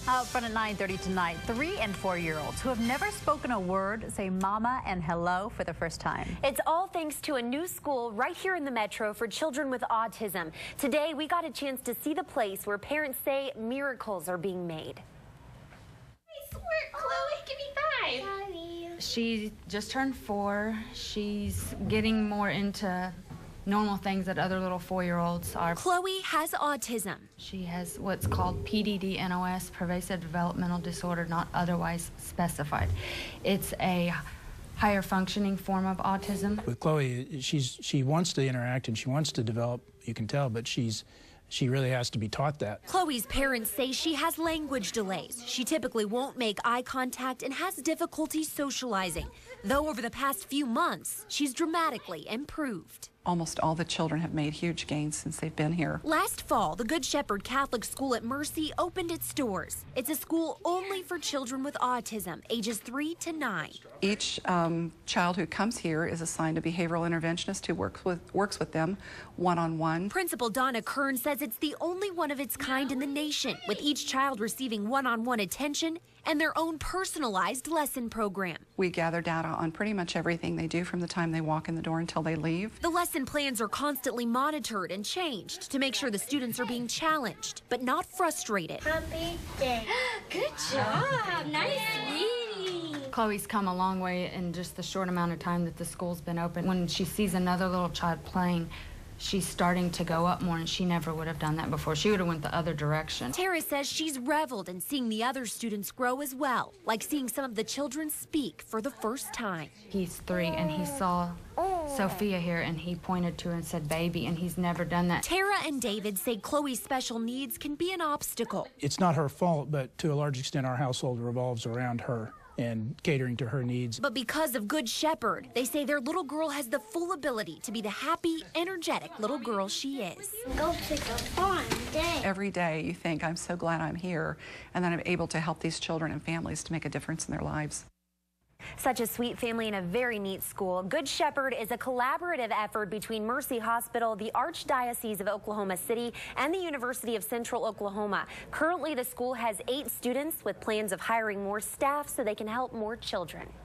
Out front at 9:30 tonight, 3- and 4-year-olds who have never spoken a word say mama and hello for the first time. It's all thanks to a new school right here in the metro for children with autism. Today, we got a chance to see the place where parents say miracles are being made. Nice work, Chloe. Give me 5. Sorry. She just turned 4. She's getting more into normal things that other little 4-year-olds are. Chloe has autism. She has what's called PDD-NOS, pervasive developmental disorder not otherwise specified. It's a higher functioning form of autism. With Chloe, she wants to interact and she wants to develop, you can tell, but she really has to be taught that. Chloe's parents say she has language delays. She typically won't make eye contact and has difficulty socializing. Though over the past few months, she's dramatically improved. Almost all the children have made huge gains since they've been here. Last fall, the Good Shepherd Catholic School at Mercy opened its doors. It's a school only for children with autism, ages 3 to 9. Each child who comes here is assigned a behavioral interventionist who works with them one-on-one. Principal Donna Kern says it's the only one of its kind in the nation, with each child receiving one-on-one attention and their own personalized lesson program. We gather data on pretty much everything they do from the time they walk in the door until they leave. The lesson plans are constantly monitored and changed to make sure the students are being challenged, but not frustrated. Happy day. Good job. Nice reading. Chloe's come a long way in just the short amount of time that the school's been open. When she sees another little child playing, she's starting to go up more, and she never would have done that before. She would have went the other direction. Tara says she's reveled in seeing the other students grow as well, like seeing some of the children speak for the first time. He's 3, and he saw Sophia here, and he pointed to her and said baby, and he's never done that. Tara and David say Chloe's special needs can be an obstacle. It's not her fault, but to a large extent our household revolves around her and catering to her needs. But because of Good Shepherd, they say their little girl has the full ability to be the happy, energetic little girl she is. Go take a fun day. Every day you think, I'm so glad I'm here and that I'm able to help these children and families to make a difference in their lives. Such a sweet family in a very neat school. Good Shepherd is a collaborative effort between Mercy Hospital, the Archdiocese of Oklahoma City, and the University of Central Oklahoma. Currently, the school has 8 students with plans of hiring more staff so they can help more children.